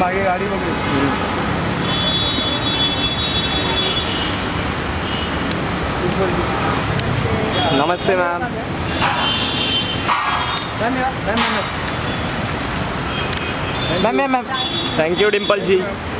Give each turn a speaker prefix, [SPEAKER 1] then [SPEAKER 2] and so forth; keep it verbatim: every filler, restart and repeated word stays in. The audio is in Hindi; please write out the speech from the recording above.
[SPEAKER 1] आगे गाड़ी को।
[SPEAKER 2] नमस्ते मैम।
[SPEAKER 1] धन्यवाद धन्यवाद
[SPEAKER 2] ma'am ma'am ma'am thank you Dimple ji.